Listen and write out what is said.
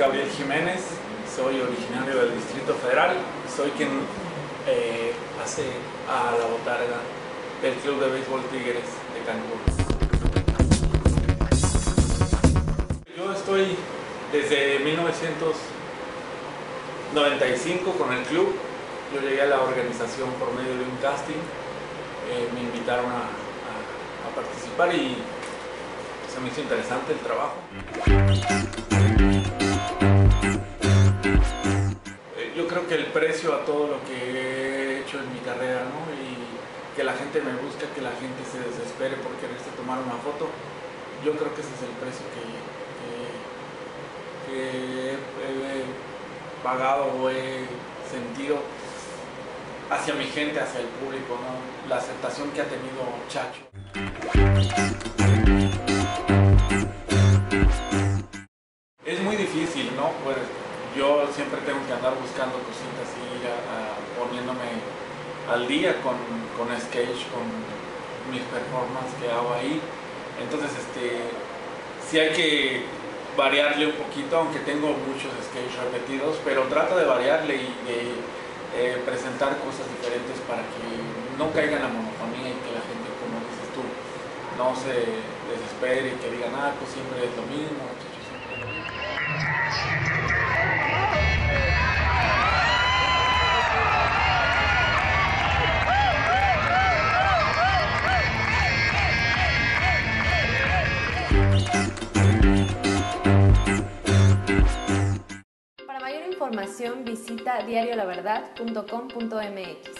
Gabriel Jiménez, soy originario del Distrito Federal, soy quien hace a la botarga del Club de Béisbol Tigres de Cancún. Yo estoy desde 1995 con el club. Yo llegué a la organización por medio de un casting, me invitaron a participar y se me hizo interesante el trabajo. Yo creo que el precio a todo lo que he hecho en mi carrera, ¿no? Y que la gente me busca, que la gente se desespere por quererse tomar una foto, yo creo que ese es el precio que he pagado o he sentido hacia mi gente, hacia el público, ¿no? La aceptación que ha tenido Chacho. Es muy difícil, ¿no? Pues yo siempre tengo que andar buscando cositas y poniéndome al día con sketch, con mis performances que hago ahí. Entonces, sí hay que variarle un poquito, aunque tengo muchos sketches repetidos, pero trato de variarle y de presentar cosas diferentes para que no caiga en la monotonía y que la gente, como dices tú, no se desespere y que digan, pues siempre es lo mismo. Para mayor información visita diariolaverdad.com.mx.